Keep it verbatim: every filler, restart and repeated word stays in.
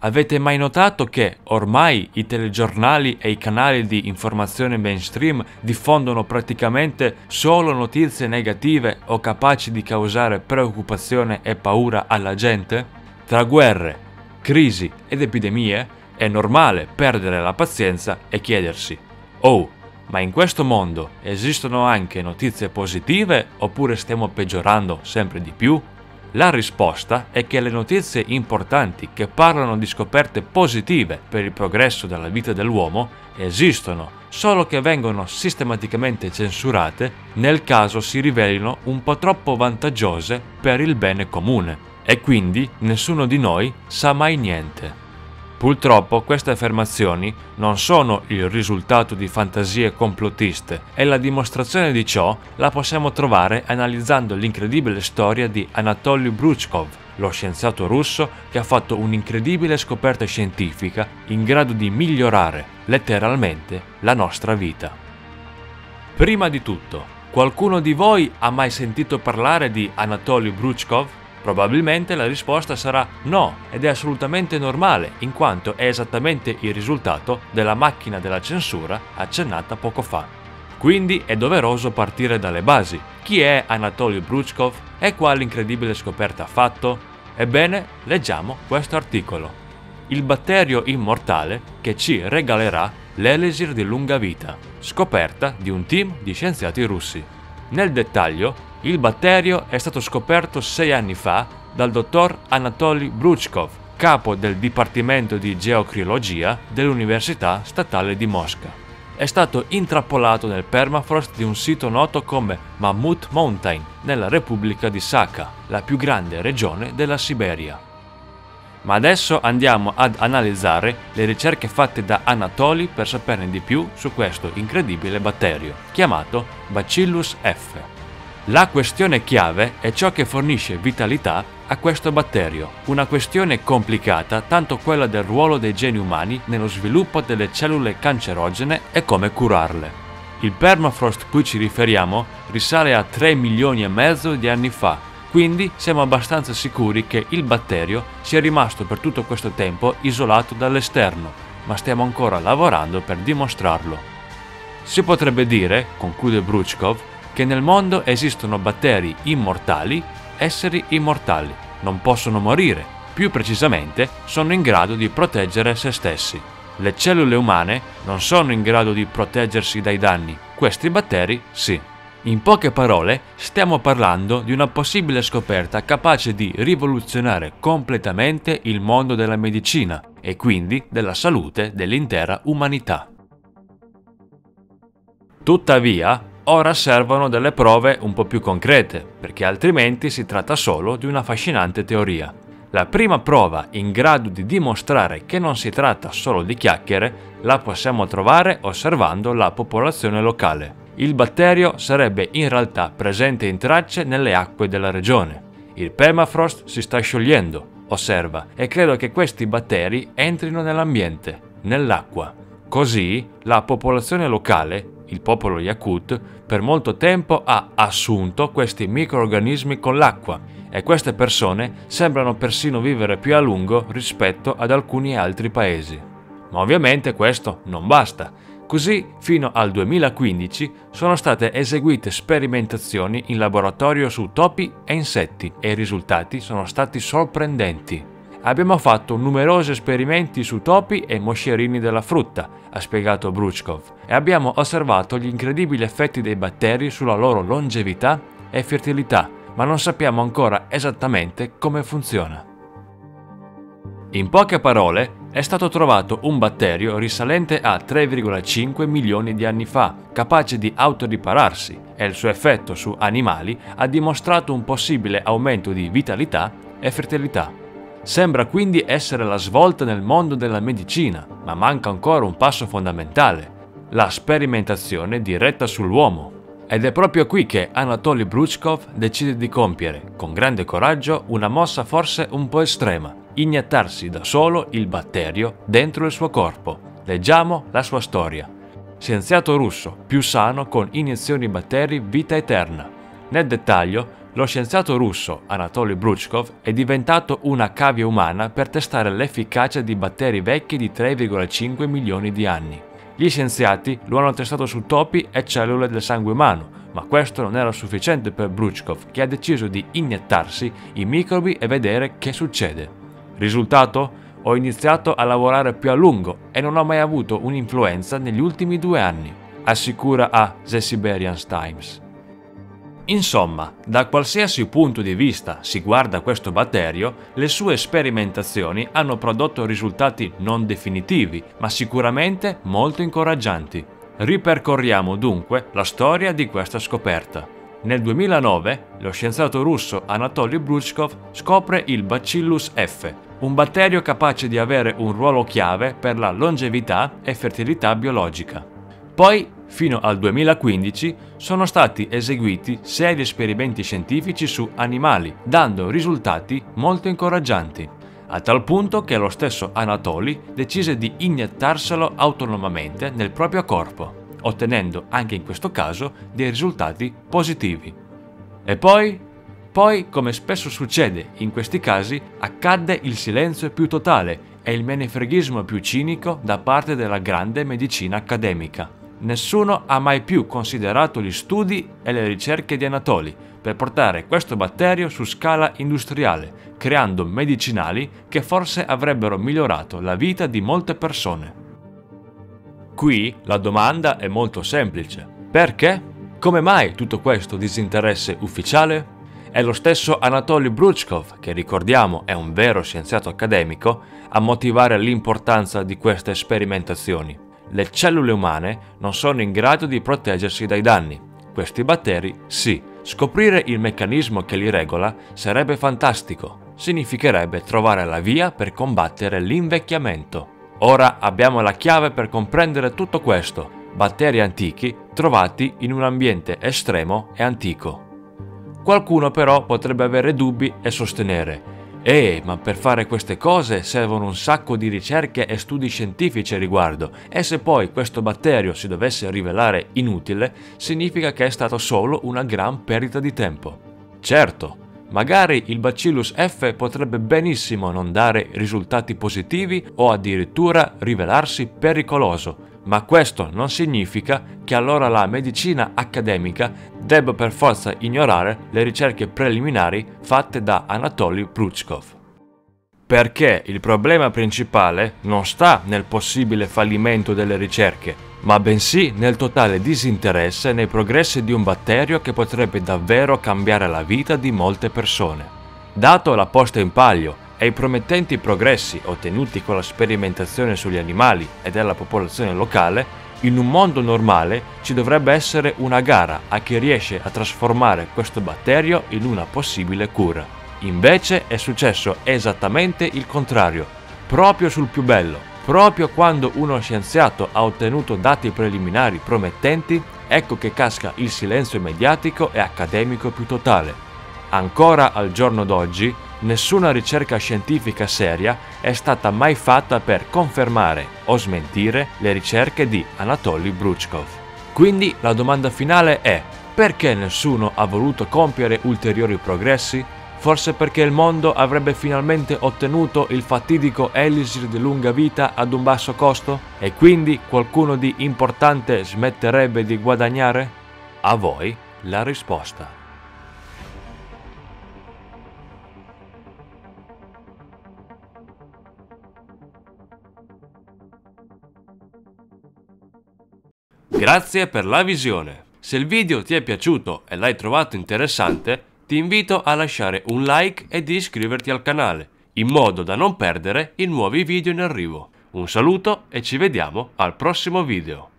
Avete mai notato che ormai i telegiornali e i canali di informazione mainstream diffondono praticamente solo notizie negative o capaci di causare preoccupazione e paura alla gente? Tra guerre, crisi ed epidemie è normale perdere la pazienza e chiedersi: oh, ma in questo mondo esistono anche notizie positive oppure stiamo peggiorando sempre di più? La risposta è che le notizie importanti che parlano di scoperte positive per il progresso della vita dell'uomo esistono, solo che vengono sistematicamente censurate nel caso si rivelino un po' troppo vantaggiose per il bene comune, e quindi nessuno di noi sa mai niente. Purtroppo queste affermazioni non sono il risultato di fantasie complottiste e la dimostrazione di ciò la possiamo trovare analizzando l'incredibile storia di Anatoly Bruchkov, lo scienziato russo che ha fatto un'incredibile scoperta scientifica in grado di migliorare letteralmente la nostra vita. Prima di tutto, qualcuno di voi ha mai sentito parlare di Anatoly Bruchkov? Probabilmente la risposta sarà no, ed è assolutamente normale, in quanto è esattamente il risultato della macchina della censura accennata poco fa. Quindi è doveroso partire dalle basi. Chi è Anatoly Bruchkov e quale incredibile scoperta ha fatto? Ebbene, leggiamo questo articolo. Il batterio immortale che ci regalerà l'elisir di lunga vita, scoperta di un team di scienziati russi. Nel dettaglio, il batterio è stato scoperto sei anni fa dal dottor Anatoly Bruchkov, capo del Dipartimento di Geocriologia dell'Università Statale di Mosca. È stato intrappolato nel permafrost di un sito noto come Mammoth Mountain, nella Repubblica di Sakha, la più grande regione della Siberia. Ma adesso andiamo ad analizzare le ricerche fatte da Anatoly per saperne di più su questo incredibile batterio, chiamato Bacillus F. La questione chiave è ciò che fornisce vitalità a questo batterio, una questione complicata tanto quella del ruolo dei geni umani nello sviluppo delle cellule cancerogene e come curarle. Il permafrost cui ci riferiamo risale a tre milioni e mezzo di anni fa, quindi siamo abbastanza sicuri che il batterio sia rimasto per tutto questo tempo isolato dall'esterno, ma stiamo ancora lavorando per dimostrarlo. Si potrebbe dire, conclude Bruchkov, che nel mondo esistono batteri immortali, esseri immortali, non possono morire, più precisamente sono in grado di proteggere se stessi. Le cellule umane non sono in grado di proteggersi dai danni, questi batteri sì. In poche parole, stiamo parlando di una possibile scoperta capace di rivoluzionare completamente il mondo della medicina e quindi della salute dell'intera umanità. Tuttavia, ora servono delle prove un po' più concrete, perché altrimenti si tratta solo di una affascinante teoria. La prima prova in grado di dimostrare che non si tratta solo di chiacchiere la possiamo trovare osservando la popolazione locale. Il batterio sarebbe in realtà presente in tracce nelle acque della regione. Il permafrost si sta sciogliendo, osserva, e credo che questi batteri entrino nell'ambiente, nell'acqua. Così la popolazione locale, il popolo Yakut, per molto tempo ha assunto questi microrganismi con l'acqua e queste persone sembrano persino vivere più a lungo rispetto ad alcuni altri paesi. Ma ovviamente questo non basta. Così, fino al duemilaquindici, sono state eseguite sperimentazioni in laboratorio su topi e insetti e i risultati sono stati sorprendenti. Abbiamo fatto numerosi esperimenti su topi e moscerini della frutta, ha spiegato Bruchkov, e abbiamo osservato gli incredibili effetti dei batteri sulla loro longevità e fertilità, ma non sappiamo ancora esattamente come funziona. In poche parole, è stato trovato un batterio risalente a tre virgola cinque milioni di anni fa, capace di autoripararsi, e il suo effetto su animali ha dimostrato un possibile aumento di vitalità e fertilità. Sembra quindi essere la svolta nel mondo della medicina, ma manca ancora un passo fondamentale: la sperimentazione diretta sull'uomo. Ed è proprio qui che Anatoly Bruchkov decide di compiere, con grande coraggio, una mossa forse un po' estrema: iniettarsi da solo il batterio dentro il suo corpo. Leggiamo la sua storia. Scienziato russo, più sano con iniezioni batteri vita eterna. Nel dettaglio, Lo scienziato russo Anatoly Bruchkov è diventato una cavia umana per testare l'efficacia di batteri vecchi di tre virgola cinque milioni di anni. Gli scienziati lo hanno testato su topi e cellule del sangue umano, ma questo non era sufficiente per Bruchkov, che ha deciso di iniettarsi i microbi e vedere che succede. Risultato? Ho iniziato a lavorare più a lungo e non ho mai avuto un'influenza negli ultimi due anni, assicura a The Siberian Times. Insomma, da qualsiasi punto di vista si guarda questo batterio, le sue sperimentazioni hanno prodotto risultati non definitivi, ma sicuramente molto incoraggianti. Ripercorriamo dunque la storia di questa scoperta. Nel duemilanove, lo scienziato russo Anatoly Bruchkov scopre il Bacillus F, un batterio capace di avere un ruolo chiave per la longevità e fertilità biologica. Poi, fino al duemilaquindici, sono stati eseguiti sei esperimenti scientifici su animali, dando risultati molto incoraggianti, a tal punto che lo stesso Anatoly decise di iniettarselo autonomamente nel proprio corpo, ottenendo anche in questo caso dei risultati positivi. E poi, poi, come spesso succede in questi casi, accadde il silenzio più totale e il menefreghismo più cinico da parte della grande medicina accademica. Nessuno ha mai più considerato gli studi e le ricerche di Anatoly per portare questo batterio su scala industriale, creando medicinali che forse avrebbero migliorato la vita di molte persone. Qui la domanda è molto semplice. Perché? Come mai tutto questo disinteresse ufficiale? È lo stesso Anatoly Bruchkov, che ricordiamo è un vero scienziato accademico, a motivare l'importanza di queste sperimentazioni. Le cellule umane non sono in grado di proteggersi dai danni. Questi batteri sì. Scoprire il meccanismo che li regola sarebbe fantastico. Significherebbe trovare la via per combattere l'invecchiamento. Ora abbiamo la chiave per comprendere tutto questo. Batteri antichi trovati in un ambiente estremo e antico. Qualcuno però potrebbe avere dubbi e sostenere: Eh, ma per fare queste cose servono un sacco di ricerche e studi scientifici a riguardo, e se poi questo batterio si dovesse rivelare inutile, significa che è stato solo una gran perdita di tempo. Certo, magari il Bacillus F potrebbe benissimo non dare risultati positivi o addirittura rivelarsi pericoloso, ma questo non significa che allora la medicina accademica debba per forza ignorare le ricerche preliminari fatte da Anatoly Bruchkov. Perché il problema principale non sta nel possibile fallimento delle ricerche, ma bensì nel totale disinteresse nei progressi di un batterio che potrebbe davvero cambiare la vita di molte persone. Dato la posta in palio e i promettenti progressi ottenuti con la sperimentazione sugli animali e della popolazione locale, in un mondo normale ci dovrebbe essere una gara a chi riesce a trasformare questo batterio in una possibile cura. Invece è successo esattamente il contrario, proprio sul più bello, proprio quando uno scienziato ha ottenuto dati preliminari promettenti, ecco che casca il silenzio mediatico e accademico più totale. Ancora al giorno d'oggi, nessuna ricerca scientifica seria è stata mai fatta per confermare o smentire le ricerche di Anatoly Bruchkov. Quindi la domanda finale è: perché nessuno ha voluto compiere ulteriori progressi? Forse perché il mondo avrebbe finalmente ottenuto il fatidico elixir di lunga vita ad un basso costo? E quindi qualcuno di importante smetterebbe di guadagnare? A voi la risposta. Grazie per la visione. Se il video ti è piaciuto e l'hai trovato interessante, ti invito a lasciare un like e di iscriverti al canale, in modo da non perdere i nuovi video in arrivo. Un saluto e ci vediamo al prossimo video.